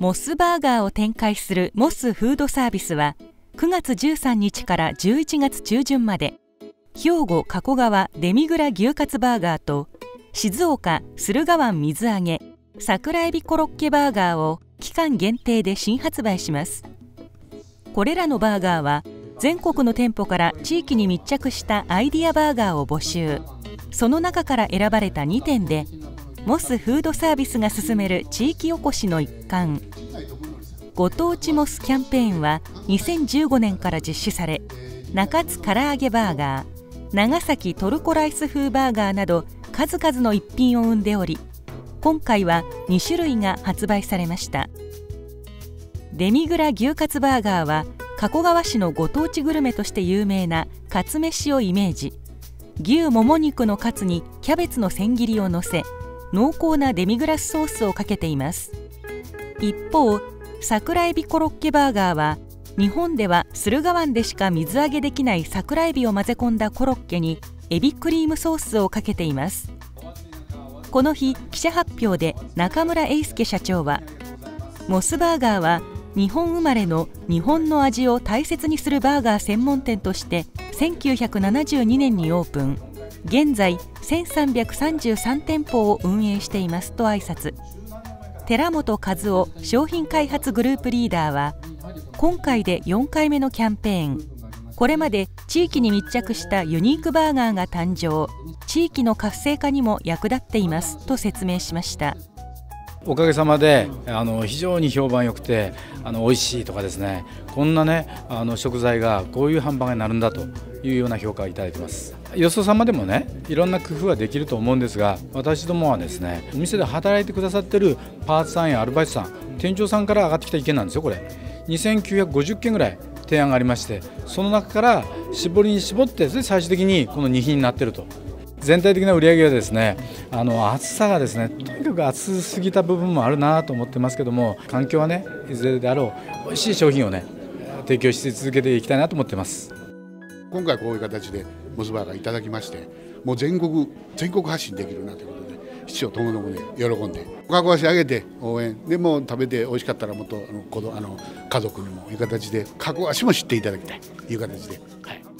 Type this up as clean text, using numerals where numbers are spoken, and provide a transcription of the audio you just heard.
モスバーガーを展開するモスフードサービスは9月13日から11月中旬まで兵庫加古川デミグラ牛カツバーガーと静岡駿河湾水揚げ桜エビコロッケバーガーを期間限定で新発売します。これらのバーガーは全国の店舗から地域に密着したアイディアバーガーを募集。その中から選ばれた2点でモスフードサービスが進める地域おこしの一環、ご当地モスキャンペーンは2015年から実施され、中津唐揚げバーガー、長崎トルコライス風バーガーなど数々の一品を生んでおり、今回は2種類が発売されました。デミグラ牛カツバーガーは加古川市のご当地グルメとして有名なカツ飯をイメージ。牛もも肉のカツにキャベツの千切りをのせ、濃厚なデミグラスソースをかけています。一方、桜エビコロッケバーガーは日本では駿河湾でしか水揚げできない桜エビを混ぜ込んだコロッケにエビクリームソースをかけています。この日、記者発表で中村英介社長は、モスバーガーは日本生まれの日本の味を大切にするバーガー専門店として1972年にオープン、現在1333店舗を運営していますと挨拶。寺本和夫商品開発グループリーダーは、今回で4回目のキャンペーン、これまで地域に密着したユニークバーガーが誕生、地域の活性化にも役立っていますと説明しました。 おかげさまで非常に評判良くて美味しいとかですね、こんなね食材がこういうハンバーガーになるんだというような評価をいただいてます。よそ様でもねいろんな工夫はできると思うんですが、私どもはですねお店で働いてくださってるパーツさんやアルバイトさん、店長さんから上がってきた意見なんですよ。これ2950件ぐらい提案がありまして、その中から絞りに絞って最終的にこの2品になっていると。全体的な売り上げはですね暑さがですねとにかく暑すぎた部分もあるなと思ってますけども、環境はねいずれであろう美味しい商品をね提供し続けていきたいなと思ってます。 今回こういう形でモスバーガーいただきまして、もう全国発信できるなということで、市長ともどもね喜んでおかこ足上げて応援でも食べて美味しかったらもっと家族にもいう形でかこ足も知っていただきたいという形で、はい。